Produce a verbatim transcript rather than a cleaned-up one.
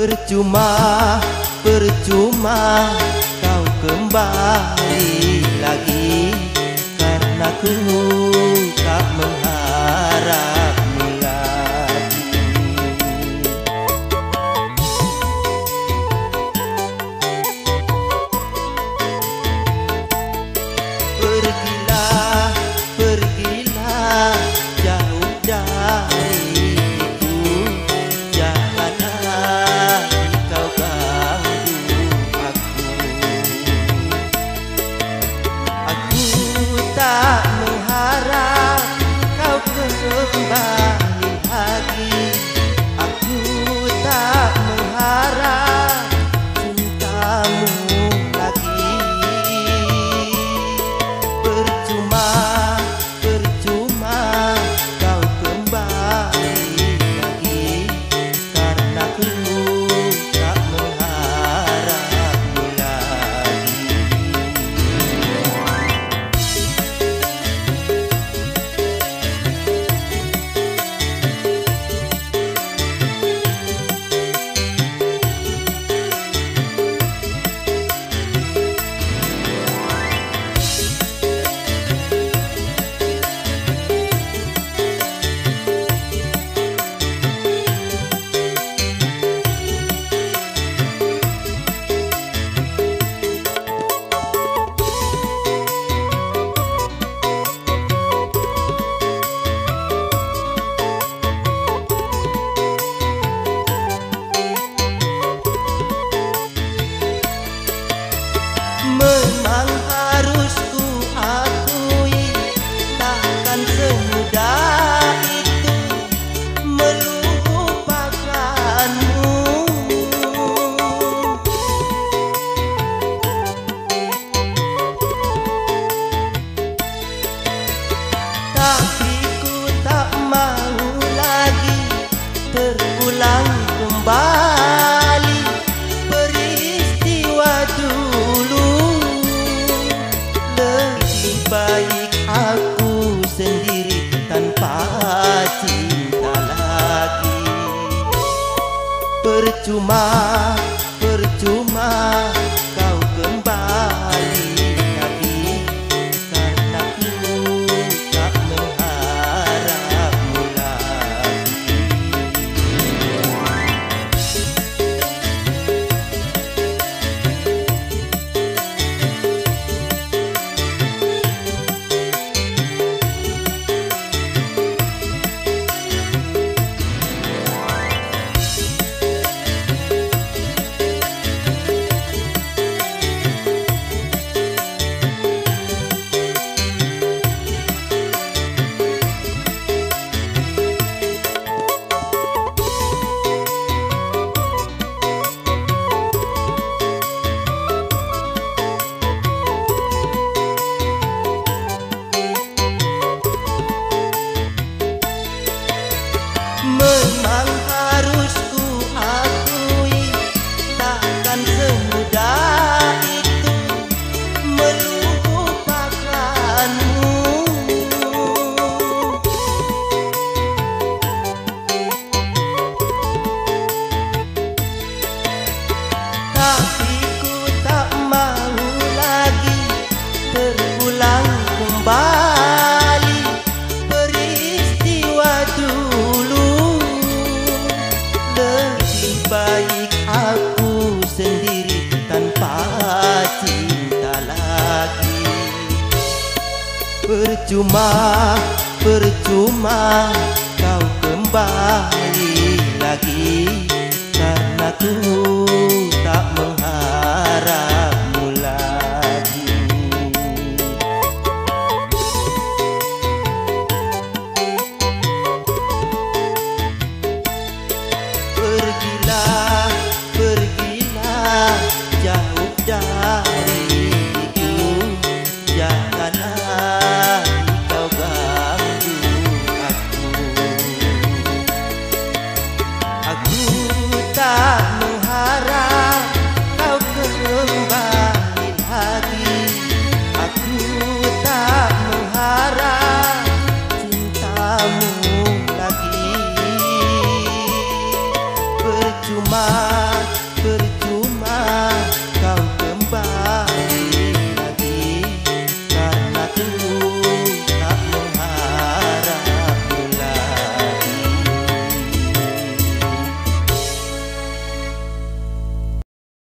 Percuma, percuma kau kembali lagi, karena ku tak mengharapmu lagi. Pergilah, pergilah jauh dariku, jangan lagi kau ganggu aku. Aku tak mengharap kau kembali lagi, aku tak mengharap cintamu lagi. Percuma, percuma kau kembali lagi, karena ku tak mengharapmu lagi. Memang harus ku akui, takkan semudah itu melupakanmu. Tapi ku tak mau lagi terulang kembali peristiwa dulu. Lebih baik aku sendiri tanpa cinta lagi. Percuma, percuma kau kembali lagi, karena ku tak mengharapmu lagi. Memang harus ku akui, takkan semudah itu melupakanmu. Tapi ku tak mau lagi terulang kembali peristiwa dulu. Lebih baik aku sendiri tanpa cinta lagi. Percuma, percuma kau kembali lagi, karena ku tak mengharapmu